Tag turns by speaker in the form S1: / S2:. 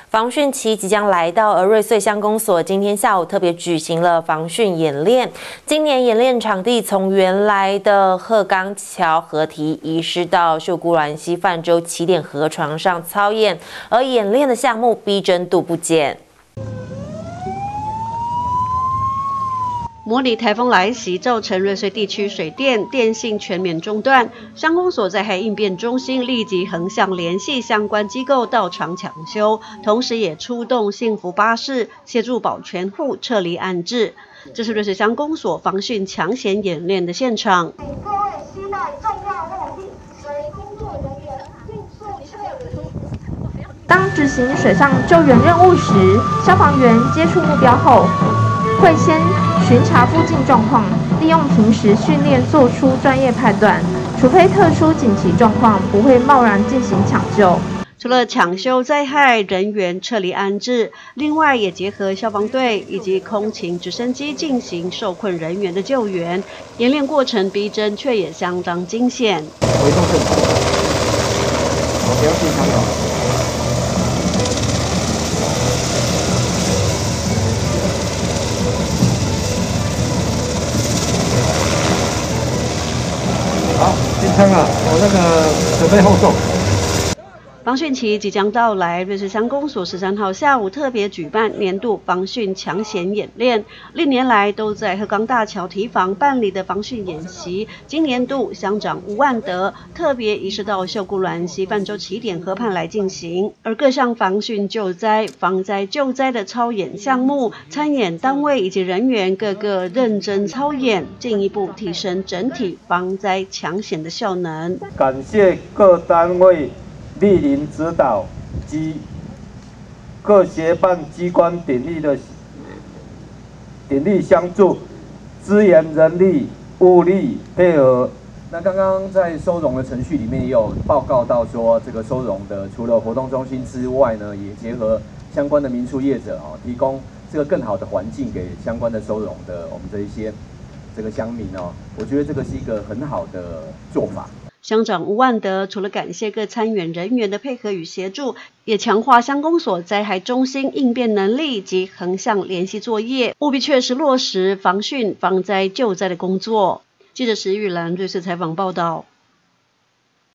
S1: 防汛期即将来到，而瑞穗乡公所今天下午特别举行了防汛演练。今年演练场地从原来的鹤冈桥河堤移师到秀姑峦溪泛舟起点河床上操演，而演练的项目逼真度不减。
S2: 模拟台风来袭，造成瑞穗地区水电、电信全面中断。乡公所灾害应变中心立即横向联系相关机构到场抢修，同时也出动幸福巴士协助保全户撤离安置。这是瑞穗乡公所防汛抢险演练的现场。
S3: 请各位携带重要物品，随工作人员迅速撤离。
S4: 当执行水上救援任务时，消防员接触目标后，会先 巡查附近状况，利用平时训练做出专业判断，除非特殊紧急状况，不会贸然进行抢救。
S2: 除了抢修灾害人员撤离安置，另外也结合消防队以及空勤直升机进行受困人员的救援。演练过程逼真，却也相当惊险。
S5: 回动正常，不要进场了。 好，进仓了，我那个准备后送。
S2: 防汛期即将到来，瑞穗乡公所13号下午特别举办年度防汛抢险演练。历年来都在鹤冈大桥堤防办理的防汛演习，今年度乡长吴万德特别移师到秀姑峦溪泛舟起点河畔来进行。而各项防汛救灾、防灾救灾的操演项目，参演单位以及人员个个认真操演，进一步提升整体防灾抢险的效能。
S5: 感谢各单位 莅临指导及各协办机关鼎力相助，资源、人力、物力配合。那刚刚在收容的程序里面也有报告到说，这个收容的除了活动中心之外呢，也结合相关的民宿业者提供这个更好的环境给相关的收容的我们这一些这个乡民我觉得这个是一个很好的做法。
S2: 乡长吴万德除了感谢各参演人员的配合与协助，也强化乡公所灾害中心应变能力及横向联系作业，务必确实落实防汛、防灾、救灾的工作。记者石玉兰瑞穗采访报道。